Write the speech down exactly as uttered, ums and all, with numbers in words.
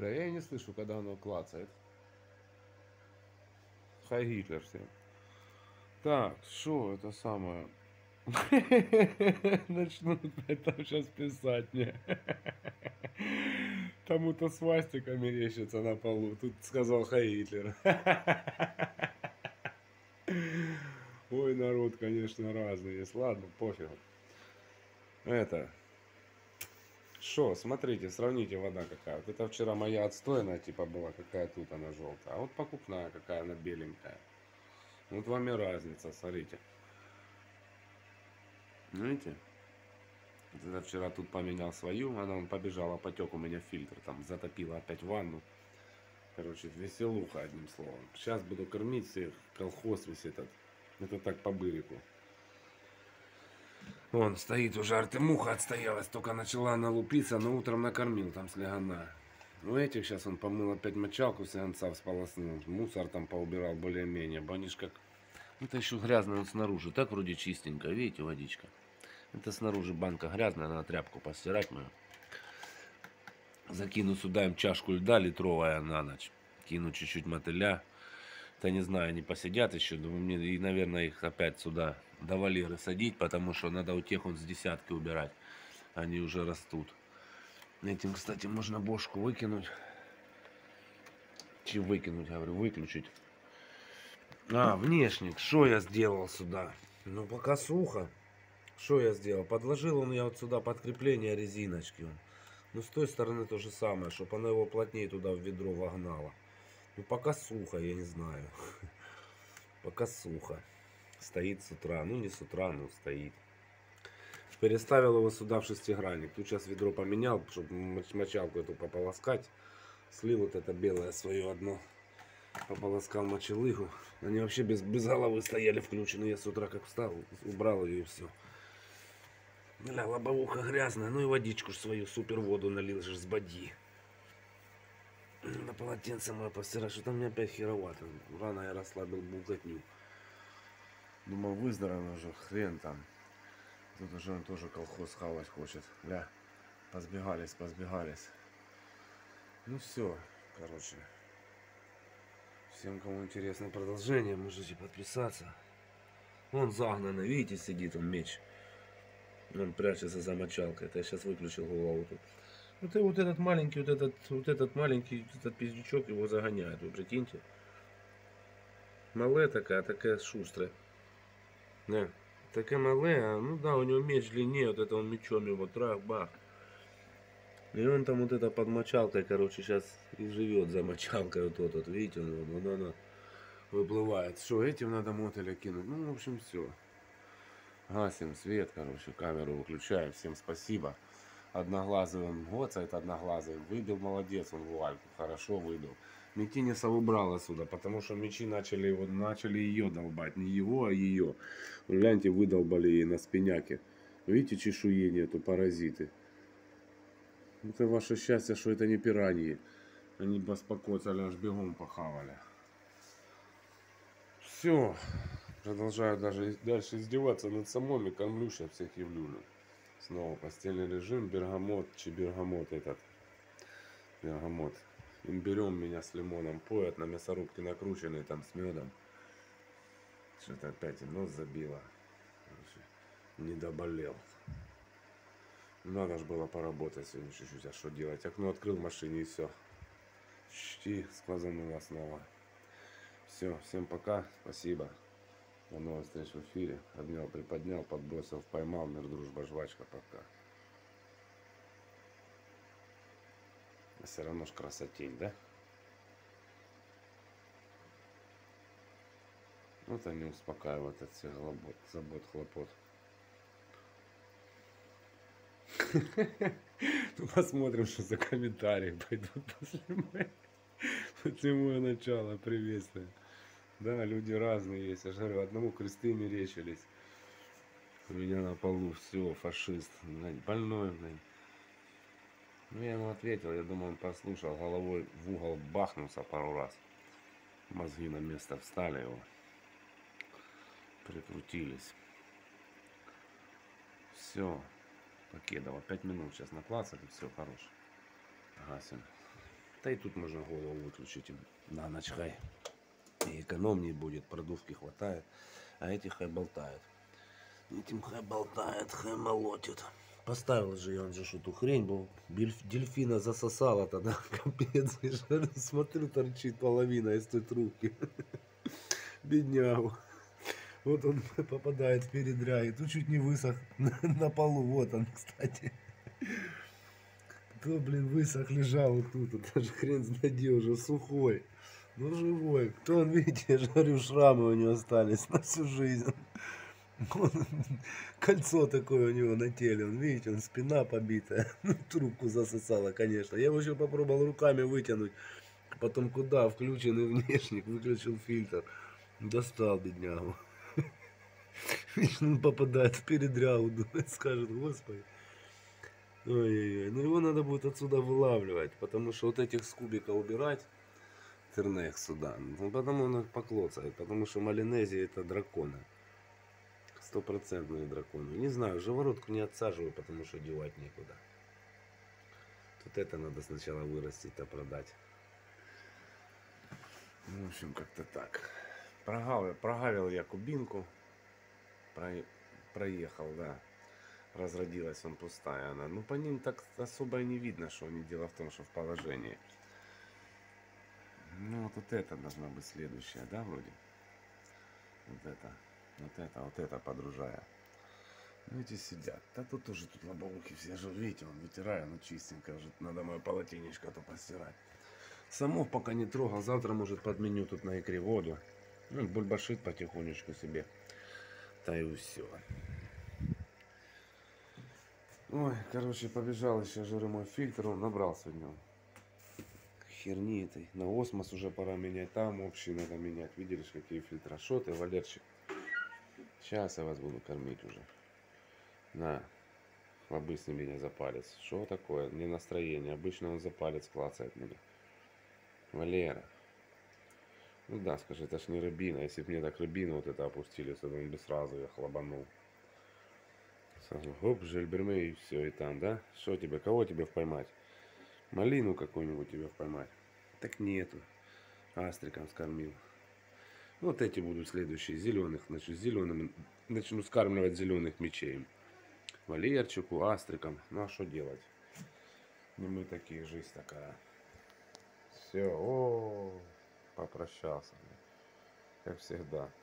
Да, я и не слышу, когда оно клацает. Хай Гитлер всем. Так, что это самое? Начнут там сейчас писать мне. Тому-то свастика мерещится на полу. Тут сказал Хай Гитлер. Ой, народ, конечно, разный есть. Ладно, пофигу. Это. Что, смотрите, сравните, вода какая. Вот это вчера моя отстойная, типа, была, какая тут она желтая. А вот покупная, какая она беленькая. Вот вам и разница, смотрите. Видите? Вот это вчера тут поменял свою, она он побежала, потек у меня фильтр, там затопила опять ванну. Короче, веселуха, одним словом. Сейчас буду кормить всех, колхоз весь этот. Это так по бырику. Вон стоит уже, артемуха отстоялась, только начала она лупиться, но утром накормил там слегана. У этих сейчас он помыл опять мочалку, слеганца всполоснул. Мусор там поубирал более-менее. Бо они ж как... Это еще грязно вот снаружи. Так вроде чистенько, видите, водичка. Это снаружи банка грязная, надо тряпку постирать мою. Закину сюда им чашку льда литровая на ночь. Кину чуть-чуть мотыля. Да не знаю, они посидят еще. Думаю, мне и, наверное, их опять сюда до вольеры садить, потому что надо у тех он с десятки убирать. Они уже растут. Этим, кстати, можно бошку выкинуть. Че выкинуть, говорю, выключить. А, внешник. Что я сделал сюда? Ну, пока сухо. Что я сделал? Подложил он я вот сюда подкрепление резиночки. Ну, с той стороны то же самое, чтобы она его плотнее туда в ведро вогнала. Ну, пока сухо, я не знаю. Пока сухо. Стоит с утра. Ну, не с утра, но стоит. Переставил его сюда в шестигранник. Тут сейчас ведро поменял, чтобы мочалку эту пополоскать. Слил вот это белое свое одно. Пополоскал мочелыгу. Они вообще без, без головы стояли включены. Я с утра как встал, убрал ее и все. Бля, лобовуха грязная. Ну и водичку свою супер воду налил же с бадьи. На полотенце мое постирать. Что-то мне опять херовато. Рано я расслабил булготню. Думал, выздоровлю уже. Хрен там. Тут уже он тоже колхоз хавать хочет. Бля, позбегались, позбегались. Ну все, короче. Всем, кому интересно продолжение, можете подписаться. Он загнанный, видите, сидит он меч. Он прячется за мочалкой. Это я сейчас выключил голову тут. Вот, и вот этот маленький, вот этот, вот этот маленький, этот пиздючок его загоняет, вы прикиньте. Мале такая, такая шустрая. Да, такая мале, а, ну да, у него меч длиннее, вот это он мечом его трах-бах. И он там вот это под мочалкой, короче, сейчас и живет за мочалкой вот тот, вот, видите, он, он, он, он выплывает. Что, этим надо мотеля кинуть? Ну, в общем, все. Гасим свет, короче, камеру выключаем. Всем спасибо. Одноглазый он, гоцает одноглазый. Выбил, молодец, он вуальку, хорошо выбил. Митинеса убрал отсюда, потому что мечи начали, его, начали ее долбать. Не его, а ее. Гляньте, выдолбали ей на спиняке. Видите, чешуи нету, паразиты. Это ваше счастье, что это не пираньи. Они бы спокойно аж бегом похавали. Все. Продолжаю даже дальше издеваться над самом и кормлю сейчас всех явлю. Снова постельный режим, бергамот, чи бергамот этот. Бергамот. Имбирем меня с лимоном поят, на мясорубке накрученный там с медом. Что-то опять и нос забило. Не доболел. Надо же было поработать сегодня чуть-чуть. А что делать? Окно открыл в машине и все. Чти сквозануло снова. Все, всем пока. Спасибо. До новых встреч в эфире. Обнял, приподнял, подбросил, поймал. Мир, дружба, жвачка. Пока. А все равно ж красотень, да? Вот они успокаивают от всех забот, забот, хлопот. Ну, посмотрим, что за комментарии пойдут после моего, после моего начала приветствия. Да, люди разные есть. Я же говорю, одному кресты мерещились. У меня на полу все, фашист. Блядь, больной, блядь. Ну, я ему ответил, я думаю, он послушал. Головой в угол бахнулся пару раз. Мозги на место встали его. Прикрутились. Все. Покедово. Пять минут сейчас наклацать и все, хорош. Гасим. Да и тут можно голову выключить им на ночь, хай. И экономнее будет, продувки хватает. А эти хай болтают. Этим хай болтает, хай молотит. Поставил же я, он же эту хрень был. Дельфина засосала тогда, капец. Я же смотрю, торчит половина из той трубки. Беднягу. Вот он попадает в передряги. Тут чуть не высох на, на полу. Вот он, кстати. Кто, блин, высох лежал вот тут. Это же хрен знает где, уже сухой. Ну, живой. Кто он, видите, я же говорю, шрамы у него остались на всю жизнь. Он, кольцо такое у него на теле. Он, видите, он спина побитая. Трубку засосала, конечно. Я его еще попробовал руками вытянуть. Потом куда? Включенный внешник. Выключил фильтр. Достал беднягу. Видишь, он попадает в передрягу. Думает, скажет, господи. Ой-ой-ой. Ну его надо будет отсюда вылавливать. Потому что вот этих с кубика убирать. Тернех сюда. Ну, потому он их поклоцает. Потому что Малинезия это драконы. Стопроцентные драконы. Не знаю, живородку не отсаживаю, потому что девать некуда. Тут это надо сначала вырастить, а продать. В общем, как-то так. Прогавил, прогавил я кубинку. Про, проехал, да. Разродилась он пустая она. Ну, по ним так особо и не видно, что они. Дело в том, что в положении. Ну, вот, вот это должна быть следующая, да, вроде? Вот это. Вот это, вот это подружая. Ну эти сидят. Да тут тоже тут лобовухи все же, видите, он вытираю, ну чистенько уже. Надо мое полотенечко то постирать. Самов пока не трогал. Завтра, может, подменю тут на икре воду. Ну, бульбашит потихонечку себе. Да и все. Ой, короче, побежал еще жиры мой фильтр. Он набрал сегодня. Херни этой. На осмос уже пора менять. Там общий надо менять. Видели, какие фильтра? Шо ты, Валерчик? Сейчас я вас буду кормить уже. На, обычный меня за палец. Что такое? Не настроение. Обычно он за палец клацает меня. Валера. Ну да, скажи, это ж не рыбина. Если бы мне так рыбину вот это опустили, то он бы сразу я хлобанул. Сразу, хоп, жельберме и все, и там, да? Что тебе, кого тебе поймать? Малину какую-нибудь тебе поймать? Так нету. Астриком скормил. Вот эти будут следующие. Зеленых. Значит, зеленым начну скармливать зеленых мечей. Валерчику, астрикам. Ну а что делать? Не мы такие, жизнь такая. Все, о, попрощался. Как всегда.